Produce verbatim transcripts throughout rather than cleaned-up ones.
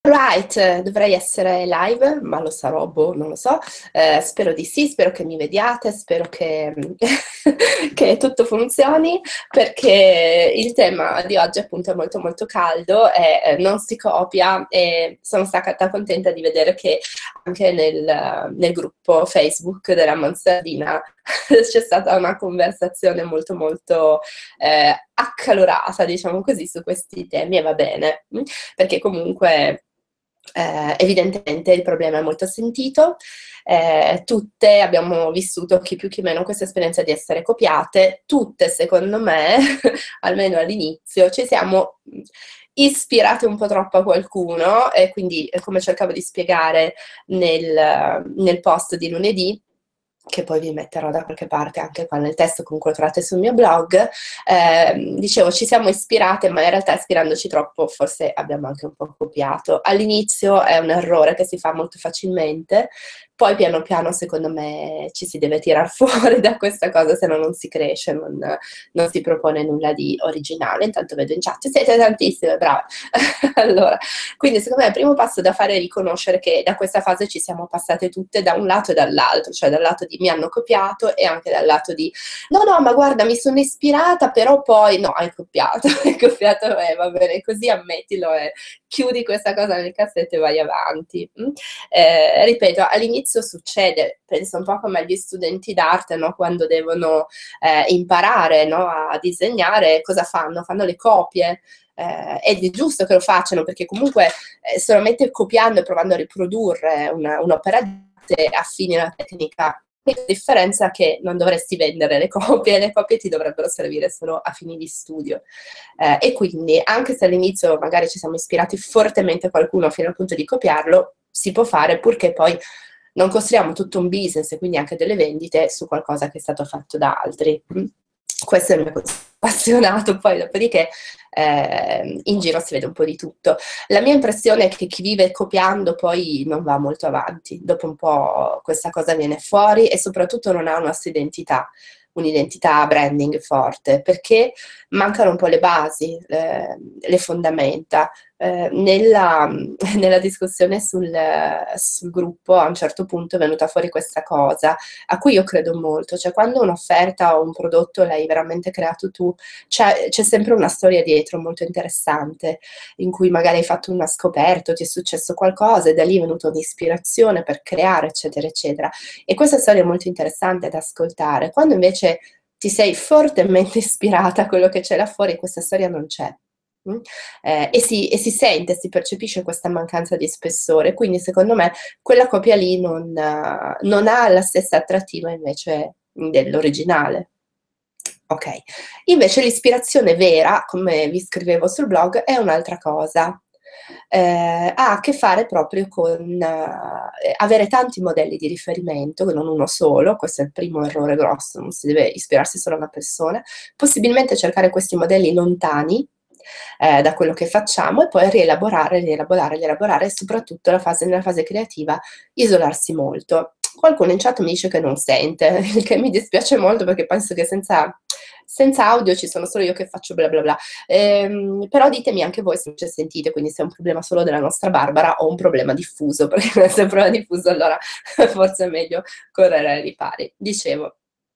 Alright, dovrei essere live, ma lo sarò, boh, non lo so. Eh, spero di sì, spero che mi vediate, spero che, che tutto funzioni, perché il tema di oggi appunto è molto molto caldo e eh, non si copia, e sono stata contenta di vedere che anche nel, nel gruppo Facebook della Mansardina c'è stata una conversazione molto molto eh, accalorata, diciamo così, su questi temi, e va bene, perché comunque eh, evidentemente il problema è molto sentito. Eh, tutte abbiamo vissuto, chi più chi meno, questa esperienza di essere copiate. Tutte, secondo me, almeno all'inizio, ci siamo ispirate un po' troppo a qualcuno, e quindi, come cercavo di spiegare nel, nel post di lunedì, che poi vi metterò da qualche parte anche qua nel testo, comunque lo trovate sul mio blog, eh, dicevo, ci siamo ispirate, ma in realtà ispirandoci troppo forse abbiamo anche un po' copiato. All'inizio è un errore che si fa molto facilmente, poi piano piano secondo me ci si deve tirar fuori da questa cosa, se no non si cresce, non, non si propone nulla di originale. Intanto vedo in chat, siete tantissime, brave. Allora, quindi secondo me il primo passo da fare è riconoscere che da questa fase ci siamo passate tutte da un lato e dall'altro, cioè dal lato di mi hanno copiato e anche dal lato di no, no, ma guarda, mi sono ispirata, però poi no, hai copiato, hai copiato, eh, va bene, così ammettilo e chiudi questa cosa nel cassetto e vai avanti. Mm? Eh, ripeto, all'inizio succede, penso un po' come agli studenti d'arte, no? Quando devono eh, imparare, no? A disegnare, cosa fanno? Fanno le copie. Eh, ed è giusto che lo facciano, perché comunque eh, solamente copiando e provando a riprodurre una, un'opera d'arte affini alla tecnica. La differenza è che non dovresti vendere le copie, le copie ti dovrebbero servire solo a fini di studio. Eh, e quindi, anche se all'inizio magari ci siamo ispirati fortemente a qualcuno fino al punto di copiarlo, si può fare, purché poi non costruiamo tutto un business e quindi anche delle vendite su qualcosa che è stato fatto da altri. Questo è il mio appassionato, poi dopodiché eh, in giro si vede un po' di tutto. La mia impressione è che chi vive copiando poi non va molto avanti, dopo un po' questa cosa viene fuori e soprattutto non ha una sua identità, un'identità branding forte, perché mancano un po' le basi, eh, le fondamenta. Eh, nella, nella discussione sul, sul gruppo a un certo punto è venuta fuori questa cosa a cui io credo molto, cioè quando un'offerta o un prodotto l'hai veramente creato tu, c'è, c'è sempre una storia dietro molto interessante, in cui magari hai fatto una scoperta, ti è successo qualcosa e da lì è venuta un'ispirazione per creare, eccetera, eccetera. E questa storia è molto interessante da ascoltare. Quando invece ti sei fortemente ispirata a quello che c'è là fuori, questa storia non c'è. Mm? Eh, e, si, e si sente, si percepisce questa mancanza di spessore, quindi secondo me quella copia lì non, uh, non ha la stessa attrattiva invece dell'originale. Ok, invece l'ispirazione vera, come vi scrivevo sul blog, è un'altra cosa. Eh, ha a che fare proprio con uh, avere tanti modelli di riferimento, non uno solo, questo è il primo errore grosso, non si deve ispirarsi solo a una persona, possibilmente cercare questi modelli lontani eh, da quello che facciamo e poi rielaborare, rielaborare, rielaborare e soprattutto la fase, nella fase creativa isolarsi molto. Qualcuno in chat mi dice che non sente, il che mi dispiace molto perché penso che senza, senza audio ci sono solo io che faccio bla bla bla. Ehm, però ditemi anche voi se ci sentite, quindi se è un problema solo della nostra Barbara o un problema diffuso, perché se è un problema diffuso allora forse è meglio correre ai ripari. Dicevo,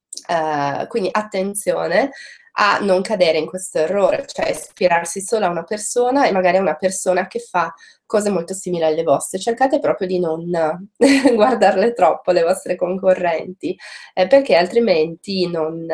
uh, quindi attenzione a non cadere in questo errore, cioè ispirarsi solo a una persona e magari a una persona che fa cose molto simili alle vostre. Cercate proprio di non guardarle troppo, le vostre concorrenti, eh, perché altrimenti non,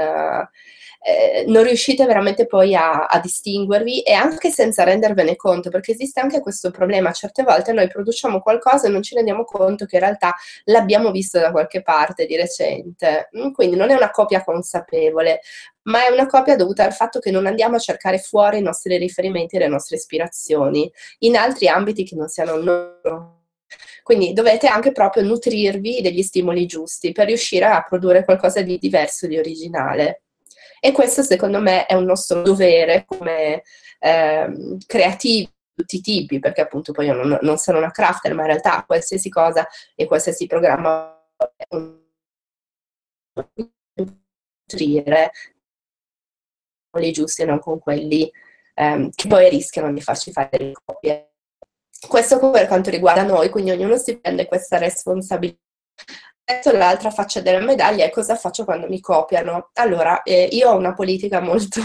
eh, non riuscite veramente poi a, a distinguervi, e anche senza rendervene conto, perché esiste anche questo problema. Certe volte noi produciamo qualcosa e non ci rendiamo conto che in realtà l'abbiamo visto da qualche parte di recente, quindi non è una copia consapevole, ma è una copia dovuta al fatto che non andiamo a cercare fuori i nostri riferimenti e le nostre ispirazioni in altri ambiti che non siano loro. Quindi dovete anche proprio nutrirvi degli stimoli giusti per riuscire a produrre qualcosa di diverso, di originale. E questo secondo me è un nostro dovere come ehm, creativi di tutti i tipi, perché appunto poi io non, non sono una crafter, ma in realtà qualsiasi cosa e qualsiasi programma nutrire quelli giusti e non con quelli ehm, che poi rischiano di farci fare delle copie. Questo per quanto riguarda noi, quindi ognuno si prende questa responsabilità. Adesso l'altra faccia della medaglia è cosa faccio quando mi copiano. Allora, eh, io ho una politica molto,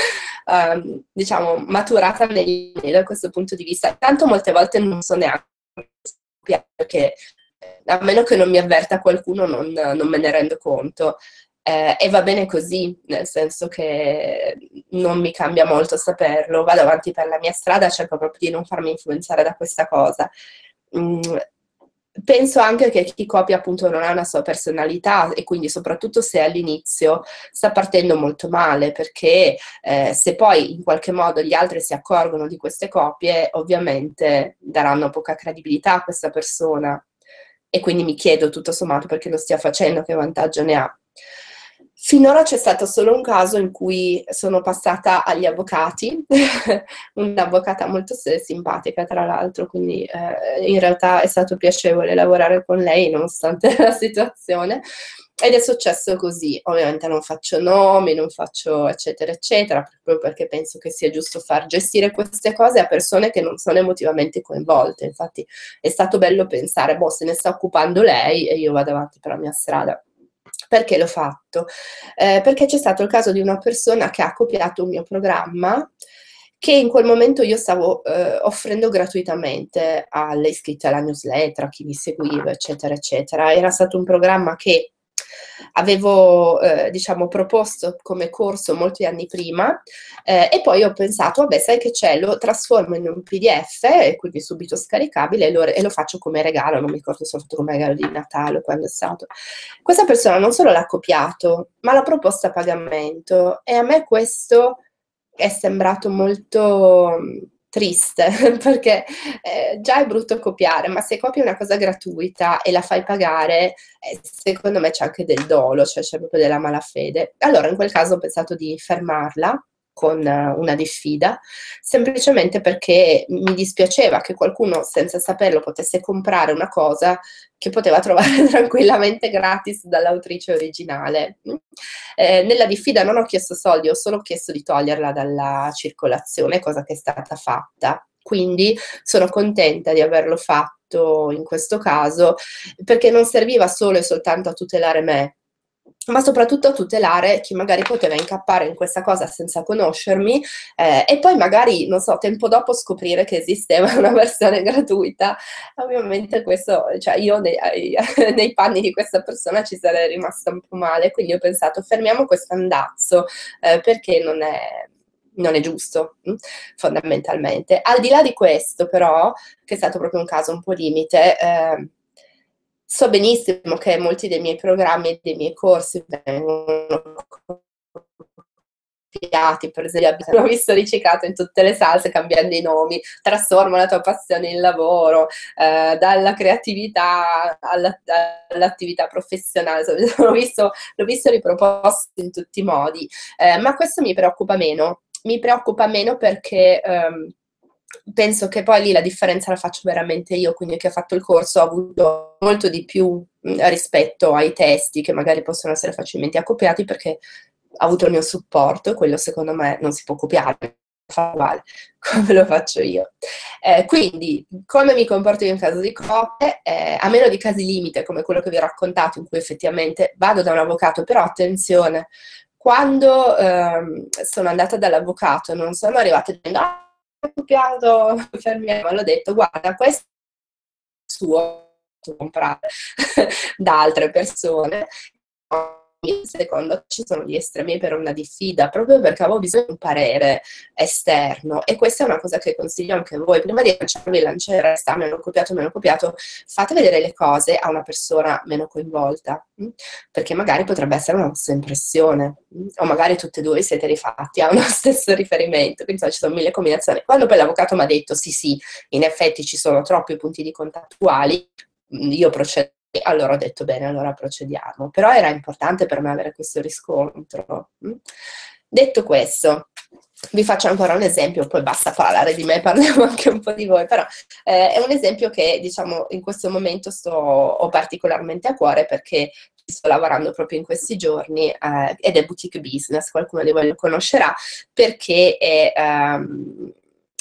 ehm, diciamo, maturata negli anni da questo punto di vista. Tanto molte volte non so neanche perché a meno che non mi avverta qualcuno non, non me ne rendo conto. Eh, e va bene così, nel senso che non mi cambia molto saperlo, vado avanti per la mia strada, cerco proprio di non farmi influenzare da questa cosa. Mm, penso anche che chi copia appunto non ha una sua personalità e quindi soprattutto se all'inizio sta partendo molto male, perché eh, se poi in qualche modo gli altri si accorgono di queste copie, ovviamente daranno poca credibilità a questa persona. E quindi mi chiedo tutto sommato perché lo stia facendo, che vantaggio ne ha. Finora c'è stato solo un caso in cui sono passata agli avvocati, un'avvocata molto simpatica tra l'altro, quindi eh, in realtà è stato piacevole lavorare con lei nonostante la situazione. Ed è successo così, ovviamente non faccio nomi, non faccio eccetera eccetera, proprio perché penso che sia giusto far gestire queste cose a persone che non sono emotivamente coinvolte. Infatti è stato bello pensare, boh, se ne sta occupando lei e io vado avanti per la mia strada. Perché l'ho fatto? Eh, perché c'è stato il caso di una persona che ha copiato un mio programma che in quel momento io stavo eh, offrendo gratuitamente alle iscritte alla newsletter, a chi mi seguiva, eccetera, eccetera. Era stato un programma che avevo, eh, diciamo, proposto come corso molti anni prima eh, e poi ho pensato, vabbè, sai che c'è, lo trasformo in un P D F e quindi subito scaricabile e lo, e lo faccio come regalo, non mi ricordo se l'ho fatto come regalo di Natale o quando è stato. Questa persona non solo l'ha copiato, ma l'ha proposta a pagamento e a me questo è sembrato molto triste, perché eh, già è brutto copiare, ma se copi una cosa gratuita e la fai pagare, eh, secondo me c'è anche del dolo, cioè c'è proprio della malafede. Allora in quel caso ho pensato di fermarla con uh, una diffida, semplicemente perché mi dispiaceva che qualcuno senza saperlo potesse comprare una cosa che poteva trovare tranquillamente gratis dall'autrice originale. Eh, nella diffida non ho chiesto soldi, ho solo chiesto di toglierla dalla circolazione, cosa che è stata fatta. Quindi sono contenta di averlo fatto in questo caso, perché non serviva solo e soltanto a tutelare me, ma soprattutto a tutelare chi magari poteva incappare in questa cosa senza conoscermi eh, e poi magari, non so, tempo dopo scoprire che esisteva una versione gratuita. Ovviamente questo, cioè io nei, nei panni di questa persona ci sarei rimasta un po' male, quindi ho pensato fermiamo questo andazzo eh, perché non è, non è giusto, mh, fondamentalmente. Al di là di questo però, che è stato proprio un caso un po' limite, eh, so benissimo che molti dei miei programmi e dei miei corsi vengono copiati, per esempio, l'ho visto riciclato in tutte le salse cambiando i nomi, trasforma la tua passione in lavoro, eh, dalla creatività alla, all'attività professionale, l'ho visto, l'ho visto riproposto in tutti i modi, eh, ma questo mi preoccupa meno, mi preoccupa meno perché ehm, penso che poi lì la differenza la faccio veramente io, quindi chi ha fatto il corso ha avuto molto di più mh, rispetto ai testi che magari possono essere facilmente accoppiati perché ha avuto il mio supporto, quello secondo me non si può copiare, fa uguale come lo faccio io. Eh, quindi, come mi comporto io in caso di copie, eh, a meno di casi limite come quello che vi ho raccontato, in cui effettivamente vado da un avvocato, però attenzione, quando ehm, sono andata dall'avvocato non sono arrivata dicendo ah, ho copiato, fermiamo, l'ho detto, guarda, questo è suo, comprare da altre persone. Secondo ci sono gli estremi per una diffida, proprio perché avevo bisogno di un parere esterno e questa è una cosa che consiglio anche a voi, prima di lanciarvi lanceresta, me l'ho copiato, me l'ho copiato, fate vedere le cose a una persona meno coinvolta, perché magari potrebbe essere una vostra impressione, o magari tutti e due siete rifatti a uno stesso riferimento, quindi ci sono mille combinazioni. Quando poi l'avvocato mi ha detto sì sì, in effetti ci sono troppi punti di contatto uguali, io procedo. Allora ho detto bene, allora procediamo. Però era importante per me avere questo riscontro. Detto questo, vi faccio ancora un esempio, poi basta parlare di me, parliamo anche un po' di voi, però eh, è un esempio che diciamo in questo momento sto, ho particolarmente a cuore perché sto lavorando proprio in questi giorni eh, ed è Boutique Business, qualcuno di voi lo conoscerà perché è... Um,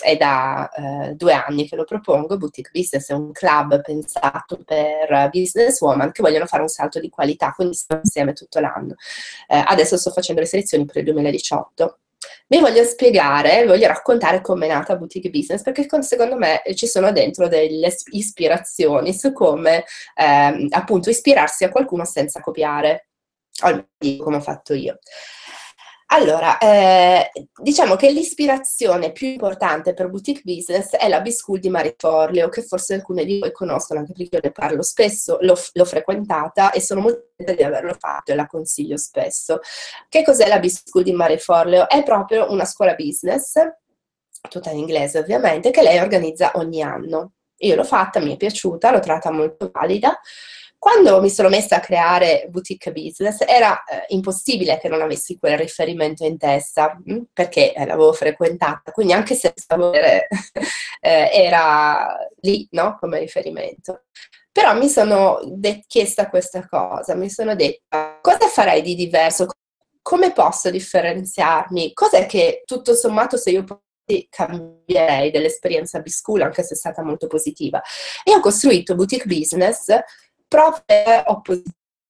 è da eh, due anni che lo propongo. Boutique Business è un club pensato per businesswoman che vogliono fare un salto di qualità, quindi stiamo insieme tutto l'anno. Eh, adesso sto facendo le selezioni per il duemiladiciotto. Vi voglio spiegare, vi voglio raccontare come è nata Boutique Business, perché secondo me ci sono dentro delle ispirazioni su come ehm, appunto ispirarsi a qualcuno senza copiare, almeno come ho fatto io. Allora, eh, diciamo che l'ispirazione più importante per Boutique Business è la B-School di Marie Forleo, che forse alcune di voi conoscono, anche perché io ne parlo spesso, l'ho, l'ho frequentata e sono molto contenta di averlo fatto e la consiglio spesso. Che cos'è la B-School di Marie Forleo? È proprio una scuola business, tutta in inglese ovviamente, che lei organizza ogni anno. Io l'ho fatta, mi è piaciuta, l'ho trovata molto valida. Quando mi sono messa a creare Boutique Business era eh, impossibile che non avessi quel riferimento in testa, mh, perché eh, l'avevo frequentata, quindi anche senza volere eh, era lì, no, come riferimento. Però mi sono chiesta questa cosa, mi sono detta, cosa farei di diverso? Come posso differenziarmi? Cos'è che tutto sommato, se io cambierei dell'esperienza B-School, anche se è stata molto positiva? E ho costruito Boutique Business proprio opposito.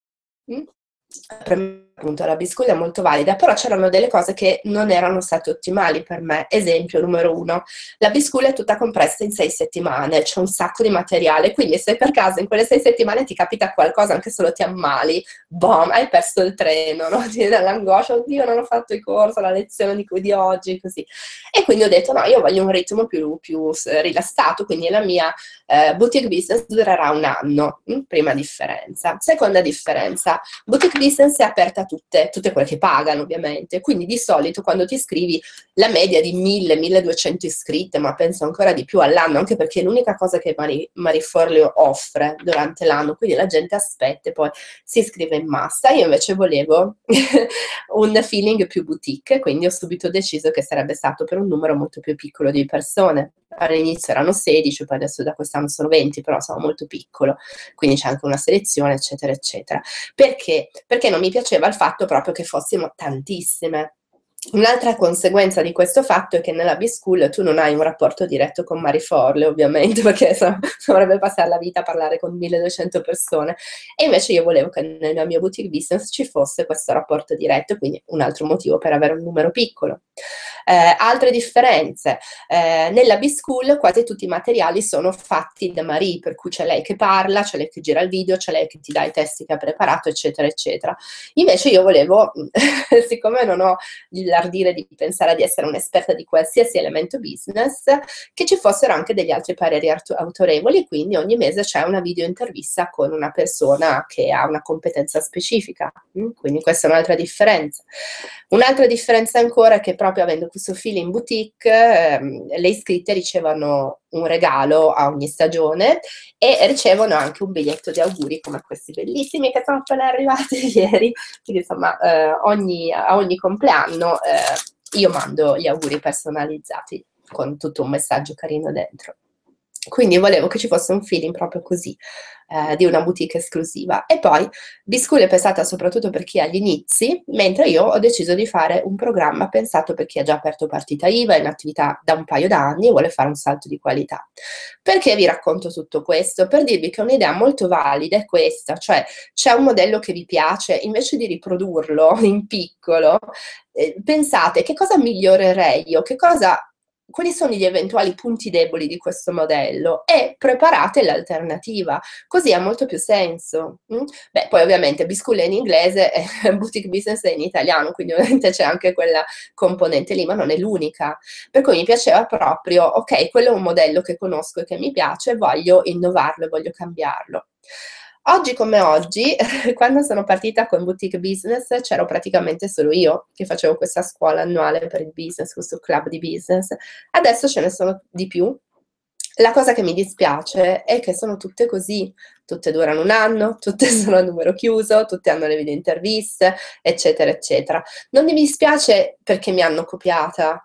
Per me appunto la B-School è molto valida, però c'erano delle cose che non erano state ottimali per me. Esempio numero uno, la B-School è tutta compressa in sei settimane, c'è un sacco di materiale, quindi se per caso in quelle sei settimane ti capita qualcosa, anche solo ti ammali, boom, hai perso il treno, no? Ti viene dall'angoscia, oddio non ho fatto il corso, la lezione di, di oggi, così. E quindi ho detto no, io voglio un ritmo più, più rilassato, quindi la mia eh, Boutique Business durerà un anno. Mh? Prima differenza. Seconda differenza, Boutique Business è aperta a tutte, tutte quelle che pagano ovviamente, quindi di solito quando ti iscrivi la media di mille milleduecento iscritte, ma penso ancora di più all'anno, anche perché è l'unica cosa che Marie, Marie Forleo offre durante l'anno, quindi la gente aspetta e poi si iscrive in massa. Io invece volevo un feeling più boutique, quindi ho subito deciso che sarebbe stato per un numero molto più piccolo di persone. All'inizio erano sedici, poi adesso da quest'anno sono venti, però sono molto piccolo, quindi c'è anche una selezione, eccetera, eccetera. Perché? Perché non mi piaceva il fatto proprio che fossimo tantissime. Un'altra conseguenza di questo fatto è che nella B-School tu non hai un rapporto diretto con Marie Forleo, ovviamente, perché so, dovrebbe passare la vita a parlare con milleduecento persone, e invece io volevo che nella mia Boutique Business ci fosse questo rapporto diretto, quindi un altro motivo per avere un numero piccolo. Eh, altre differenze, eh, nella B-School quasi tutti i materiali sono fatti da Marie, per cui c'è lei che parla, c'è lei che gira il video, c'è lei che ti dà i testi che ha preparato, eccetera, eccetera. Invece io volevo, siccome non ho l'ardire di pensare di essere un'esperta di qualsiasi elemento business, che ci fossero anche degli altri pareri autorevoli, quindi ogni mese c'è una video intervista con una persona che ha una competenza specifica, quindi questa è un'altra differenza. Un'altra differenza ancora è che proprio avendo questo feeling boutique, ehm, le iscritte ricevono un regalo a ogni stagione e ricevono anche un biglietto di auguri come questi bellissimi che sono appena arrivati ieri, quindi insomma eh, ogni, a ogni compleanno eh, io mando gli auguri personalizzati con tutto un messaggio carino dentro. Quindi volevo che ci fosse un feeling proprio così, eh, di una boutique esclusiva. E poi B-School è pensata soprattutto per chi ha gli inizi, mentre io ho deciso di fare un programma pensato per chi ha già aperto partita I V A, è in attività da un paio d'anni e vuole fare un salto di qualità. Perché vi racconto tutto questo? Per dirvi che un'idea molto valida è questa, cioè c'è un modello che vi piace, invece di riprodurlo in piccolo, eh, pensate che cosa migliorerei io, che cosa... quali sono gli eventuali punti deboli di questo modello e preparate l'alternativa, così ha molto più senso. Mm? Beh, poi ovviamente B-School è in inglese e Boutique Business è in italiano, quindi ovviamente c'è anche quella componente lì, ma non è l'unica. Per cui mi piaceva proprio, ok, quello è un modello che conosco e che mi piace, voglio innovarlo e voglio cambiarlo. Oggi come oggi, quando sono partita con Boutique Business, c'ero praticamente solo io che facevo questa scuola annuale per il business, questo club di business. Adesso ce ne sono di più. La cosa che mi dispiace è che sono tutte così, tutte durano un anno, tutte sono a numero chiuso, tutte hanno le video interviste, eccetera, eccetera. Non mi dispiace perché mi hanno copiata,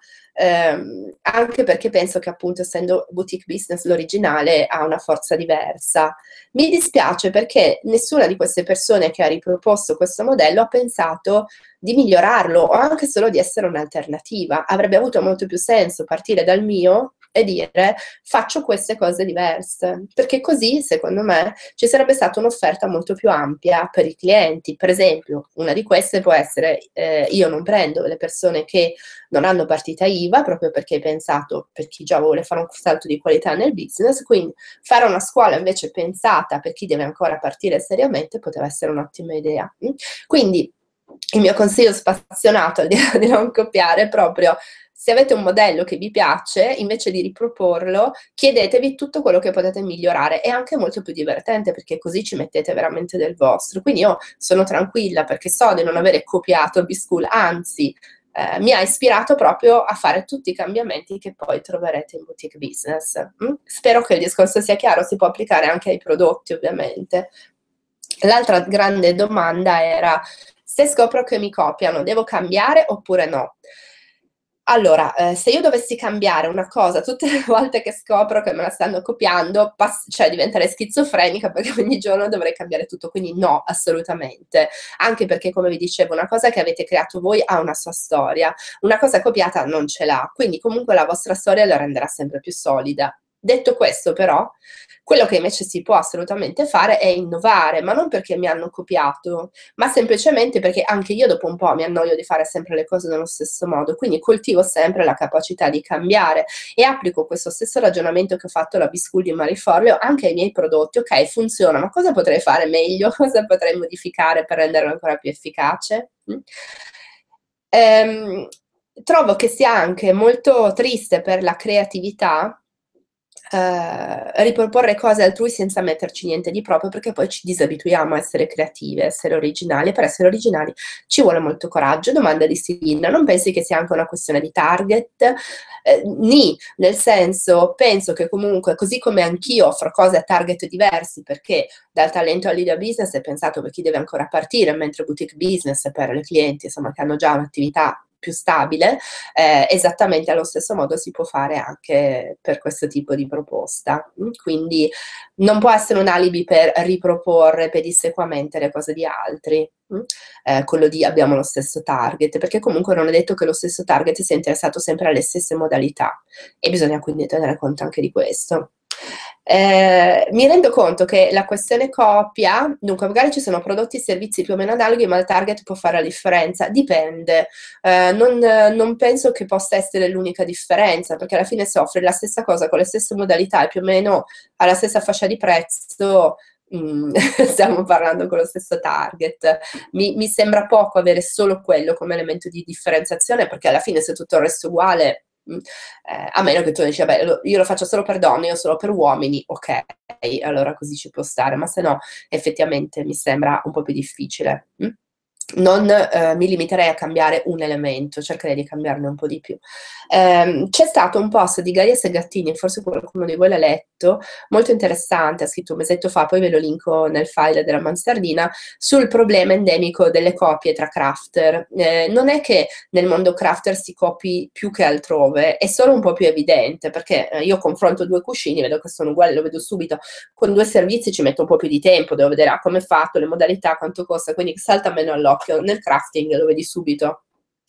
ehm, anche perché penso che appunto essendo Boutique Business l'originale ha una forza diversa. Mi dispiace perché nessuna di queste persone che ha riproposto questo modello ha pensato di migliorarlo o anche solo di essere un'alternativa. Avrebbe avuto molto più senso partire dal mio e dire faccio queste cose diverse, perché così secondo me ci sarebbe stata un'offerta molto più ampia per i clienti. Per esempio, una di queste può essere eh, io non prendo le persone che non hanno partita I V A proprio perché hai pensato per chi già vuole fare un salto di qualità nel business, quindi fare una scuola invece pensata per chi deve ancora partire seriamente poteva essere un'ottima idea. Quindi il mio consiglio spassionato, al di là di non copiare, è proprio se avete un modello che vi piace, invece di riproporlo, chiedetevi tutto quello che potete migliorare. È anche molto più divertente perché così ci mettete veramente del vostro. Quindi io sono tranquilla perché so di non avere copiato B-School, anzi eh, mi ha ispirato proprio a fare tutti i cambiamenti che poi troverete in boutique business. Mm? Spero che il discorso sia chiaro, si può applicare anche ai prodotti ovviamente. L'altra grande domanda era: se scopro che mi copiano, devo cambiare oppure no? Allora, eh, se io dovessi cambiare una cosa tutte le volte che scopro che me la stanno copiando, pass- cioè diventerei schizofrenica perché ogni giorno dovrei cambiare tutto, quindi no, assolutamente. Anche perché, come vi dicevo, una cosa che avete creato voi ha una sua storia, una cosa copiata non ce l'ha, quindi comunque la vostra storia la renderà sempre più solida. Detto questo, però, quello che invece si può assolutamente fare è innovare, ma non perché mi hanno copiato, ma semplicemente perché anche io dopo un po' mi annoio di fare sempre le cose nello stesso modo, quindi coltivo sempre la capacità di cambiare e applico questo stesso ragionamento che ho fatto alla B-School di Mariforleo anche ai miei prodotti. Ok, funziona, ma cosa potrei fare meglio? Cosa potrei modificare per renderlo ancora più efficace? Mm? Ehm, trovo che sia anche molto triste per la creatività Uh, riproporre cose altrui senza metterci niente di proprio, perché poi ci disabituiamo a essere creative, a essere originali, e per essere originali ci vuole molto coraggio. Domanda di Silvina: non pensi che sia anche una questione di target? Eh, ni, nel senso, penso che comunque, così come anch'io offro cose a target diversi, perché dal talento al leader business è pensato per chi deve ancora partire, mentre boutique business è per le clienti, insomma, che hanno già un'attività più stabile, eh, esattamente allo stesso modo si può fare anche per questo tipo di proposta. Quindi non può essere un alibi per riproporre pedissequamente le cose di altri, eh, quello di abbiamo lo stesso target, perché comunque non è detto che lo stesso target sia interessato sempre alle stesse modalità e bisogna quindi tenere conto anche di questo. Eh, mi rendo conto che la questione copia, dunque magari ci sono prodotti e servizi più o meno analoghi, ma il target può fare la differenza, dipende. Eh, non, non penso che possa essere l'unica differenza, perché alla fine se offri la stessa cosa con le stesse modalità e più o meno alla stessa fascia di prezzo, mm, stiamo parlando con lo stesso target. Mi, mi sembra poco avere solo quello come elemento di differenziazione, perché alla fine se tutto il resto è uguale, eh, a meno che tu dici, vabbè, io lo faccio solo per donne, io solo per uomini, ok, allora così ci può stare, ma se no effettivamente mi sembra un po' più difficile. Mm? Non eh, mi limiterei a cambiare un elemento, cercherei di cambiarne un po' di più. Eh, c'è stato un post di Gaia Segattini, forse qualcuno di voi l'ha letto, molto interessante, ha scritto un mesetto fa, poi ve lo linko nel file della Mansardina, sul problema endemico delle copie tra crafter. Eh, non è che nel mondo crafter si copi più che altrove, è solo un po' più evidente, perché eh, io confronto due cuscini, vedo che sono uguali, lo vedo subito, con due servizi ci metto un po' più di tempo, devo vedere ah, come è fatto, le modalità, quanto costa, quindi salta meno all'occhio. Nel crafting lo vedi subito.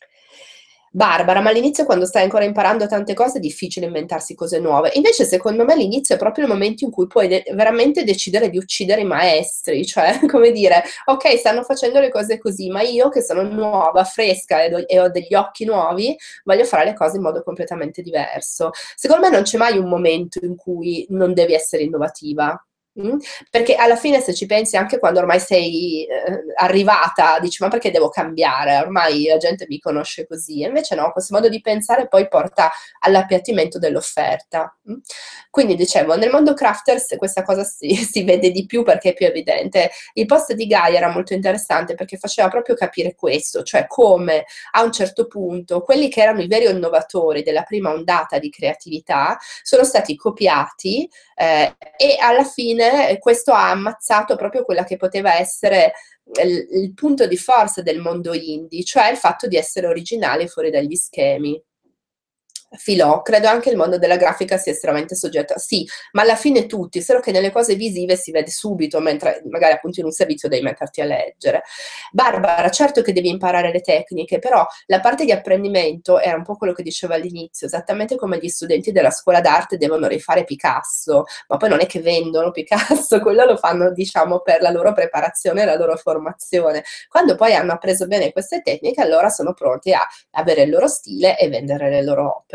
Barbara, ma all'inizio quando stai ancora imparando tante cose è difficile inventarsi cose nuove. Invece secondo me l'inizio è proprio il momento in cui puoi de- veramente decidere di uccidere i maestri, cioè come dire, ok, stanno facendo le cose così, ma io che sono nuova, fresca e, do- e ho degli occhi nuovi, voglio fare le cose in modo completamente diverso. Secondo me non c'è mai un momento in cui non devi essere innovativa. Mm? Perché alla fine se ci pensi anche quando ormai sei eh, arrivata, dici ma perché devo cambiare? Ormai la gente mi conosce così. E invece no, questo modo di pensare poi porta all'appiattimento dell'offerta. Mm? Quindi dicevo, nel mondo crafters questa cosa si, si vede di più perché è più evidente. Il post di Gaia era molto interessante perché faceva proprio capire questo, cioè come a un certo punto quelli che erano i veri innovatori della prima ondata di creatività sono stati copiati eh, e alla fine questo ha ammazzato proprio quella che poteva essere il, il punto di forza del mondo indie, cioè il fatto di essere originali fuori dagli schemi. Filò, credo anche il mondo della grafica sia estremamente soggetto. Sì, ma alla fine tutti, solo che nelle cose visive si vede subito, mentre magari appunto in un servizio devi metterti a leggere. Barbara, certo che devi imparare le tecniche, però la parte di apprendimento era un po' quello che dicevo all'inizio, esattamente come gli studenti della scuola d'arte devono rifare Picasso, ma poi non è che vendono Picasso, quello lo fanno, diciamo, per la loro preparazione e la loro formazione. Quando poi hanno appreso bene queste tecniche, allora sono pronti a avere il loro stile e vendere le loro opere.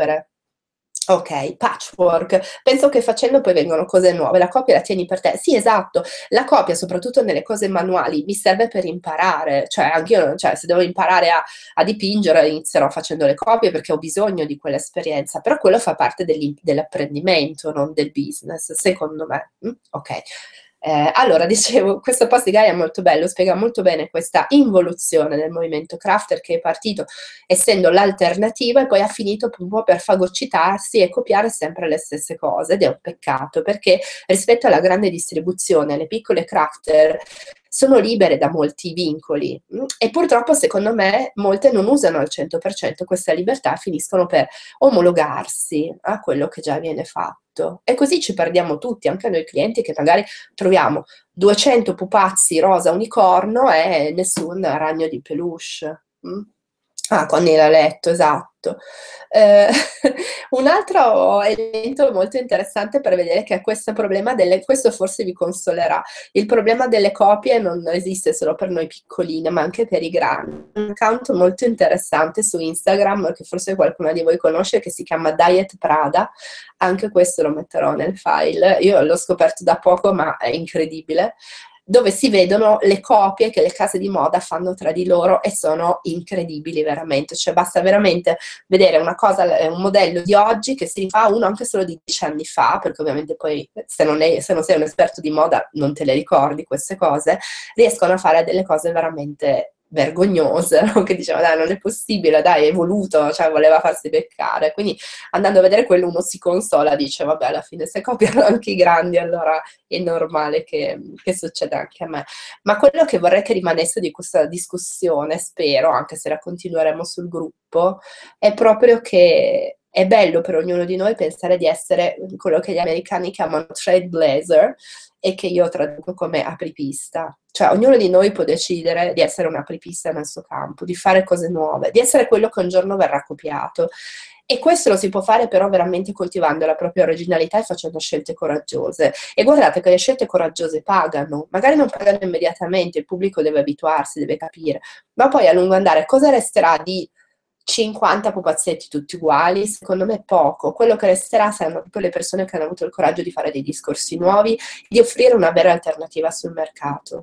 Ok, patchwork. Penso che facendo poi vengono cose nuove. La copia la tieni per te. Sì, esatto. La copia, soprattutto nelle cose manuali, mi serve per imparare. Cioè, anch'io, cioè, se devo imparare a, a dipingere, inizierò facendo le copie perché ho bisogno di quell'esperienza. Però quello fa parte dell'apprendimento, non del business, secondo me. Mm? Ok. Eh, allora, dicevo, questo post di Gaia è molto bello, spiega molto bene questa involuzione del movimento crafter che è partito essendo l'alternativa e poi ha finito un po' per fagocitarsi e copiare sempre le stesse cose, ed è un peccato perché rispetto alla grande distribuzione le piccole crafter sono libere da molti vincoli e purtroppo secondo me molte non usano al cento per cento questa libertà e finiscono per omologarsi a quello che già viene fatto e così ci perdiamo tutti, anche noi clienti che magari troviamo duecento pupazzi rosa unicorno e nessun ragno di peluche. Mm? Ah, con il letto, esatto. Eh, un altro elemento molto interessante per vedere che questo problema delle, questo forse vi consolerà, il problema delle copie non esiste solo per noi piccolini, ma anche per i grandi. Un account molto interessante su Instagram, che forse qualcuno di voi conosce, che si chiama Diet Prada, anche questo lo metterò nel file, io l'ho scoperto da poco, ma è incredibile, dove si vedono le copie che le case di moda fanno tra di loro e sono incredibili veramente, cioè basta veramente vedere una cosa, un modello di oggi che si rifà uno anche solo di dieci anni fa, perché ovviamente poi se non, è, se non sei un esperto di moda non te le ricordi queste cose, riescono a fare delle cose veramente vergognose, no? Che diceva dai non è possibile, dai è voluto, cioè voleva farsi beccare, quindi andando a vedere quello uno si consola, dice vabbè alla fine se copiano anche i grandi allora è normale che, che succeda anche a me. Ma quello che vorrei che rimanesse di questa discussione, spero, anche se la continueremo sul gruppo, è proprio che è bello per ognuno di noi pensare di essere quello che gli americani chiamano trailblazer e che io traduco come apripista. Cioè ognuno di noi può decidere di essere un apripista nel suo campo, di fare cose nuove, di essere quello che un giorno verrà copiato. E questo lo si può fare però veramente coltivando la propria originalità e facendo scelte coraggiose. E guardate che le scelte coraggiose pagano, magari non pagano immediatamente, il pubblico deve abituarsi, deve capire, ma poi a lungo andare cosa resterà di cinquanta pupazzetti tutti uguali? Secondo me poco. Quello che resterà saranno proprio le persone che hanno avuto il coraggio di fare dei discorsi nuovi, di offrire una vera alternativa sul mercato.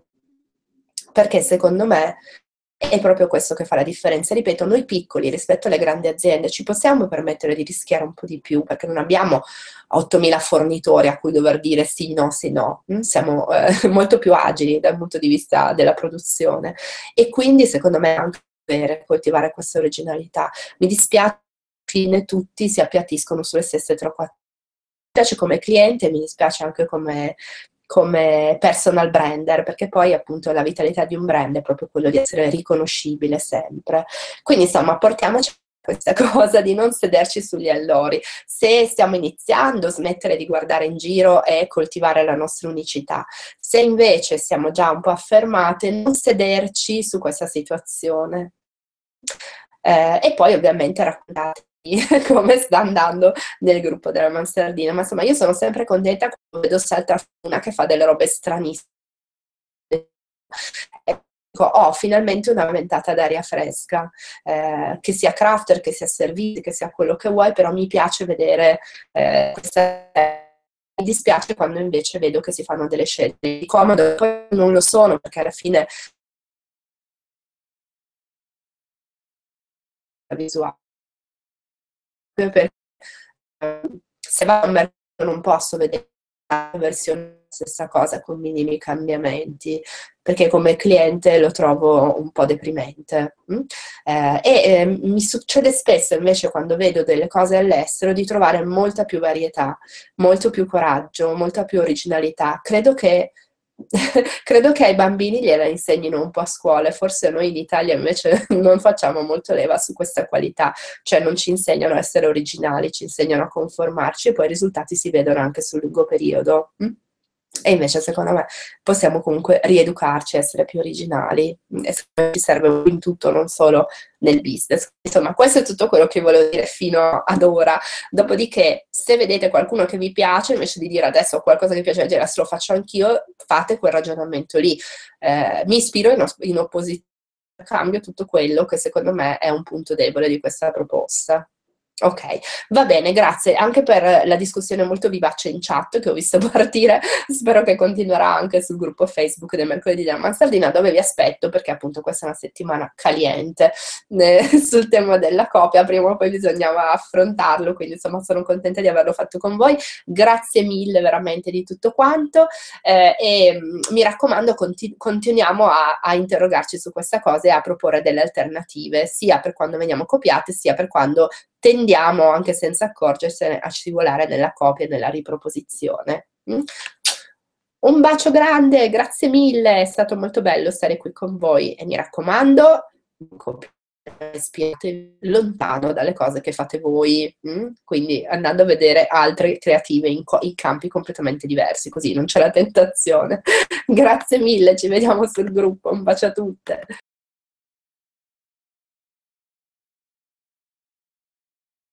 Perché secondo me è proprio questo che fa la differenza. Ripeto, noi piccoli rispetto alle grandi aziende ci possiamo permettere di rischiare un po' di più perché non abbiamo ottomila fornitori a cui dover dire sì, no, sì, no. Siamo eh, molto più agili dal punto di vista della produzione e quindi secondo me anche per coltivare questa originalità. Mi dispiace che alla fine tutti si appiattiscono sulle stesse tre o quattro. Mi dispiace come cliente, mi dispiace anche come come personal brander, perché poi appunto la vitalità di un brand è proprio quello di essere riconoscibile sempre. Quindi insomma portiamoci questa cosa di non sederci sugli allori. Se stiamo iniziando, smettere di guardare in giro e coltivare la nostra unicità. Se invece siamo già un po' affermate, non sederci su questa situazione. Eh, e poi ovviamente raccontate come sta andando nel gruppo della Mansardina, ma insomma io sono sempre contenta quando vedo saltare una che fa delle robe stranissime. Dico, oh, finalmente una ventata d'aria fresca, eh, che sia crafter, che sia servizi, che sia quello che vuoi, però mi piace vedere eh, questa... Mi dispiace quando invece vedo che si fanno delle scelte di comodo, poi non lo sono, perché alla fine la visuale per, se vado al mercato non posso vedere la versione della stessa cosa con minimi cambiamenti perché come cliente lo trovo un po' deprimente mm? eh, e eh, mi succede spesso invece quando vedo delle cose all'estero di trovare molta più varietà, molto più coraggio, molta più originalità. Credo che Credo che ai bambini gliela insegnino un po' a scuola, e forse noi in Italia invece non facciamo molto leva su questa qualità, cioè non ci insegnano a essere originali, ci insegnano a conformarci e poi i risultati si vedono anche sul lungo periodo. Mm? E invece secondo me possiamo comunque rieducarci a essere più originali, e ci serve in tutto, non solo nel business. Insomma, questo è tutto quello che volevo dire fino ad ora. Dopodiché, se vedete qualcuno che vi piace, invece di dire adesso ho qualcosa che piace, adesso lo faccio anch'io, fate quel ragionamento lì. Eh, mi ispiro in, in opposizione, cambio tutto quello che secondo me è un punto debole di questa proposta. Ok, va bene, grazie anche per la discussione molto vivace in chat che ho visto partire, spero che continuerà anche sul gruppo Facebook del mercoledì della Mansardina, dove vi aspetto perché appunto questa è una settimana caliente eh, sul tema della copia, prima o poi bisognava affrontarlo, quindi insomma sono contenta di averlo fatto con voi, grazie mille veramente di tutto quanto eh, e mi raccomando continu continuiamo a, a interrogarci su questa cosa e a proporre delle alternative, sia per quando veniamo copiate, sia per quando tendiamo, anche senza accorgersene, a scivolare nella copia e nella riproposizione. Mm? Un bacio grande, grazie mille, è stato molto bello stare qui con voi e mi raccomando, spiate lontano dalle cose che fate voi, mm? Quindi andando a vedere altre creative in, in campi completamente diversi, così non c'è la tentazione. Grazie mille, ci vediamo sul gruppo, un bacio a tutte.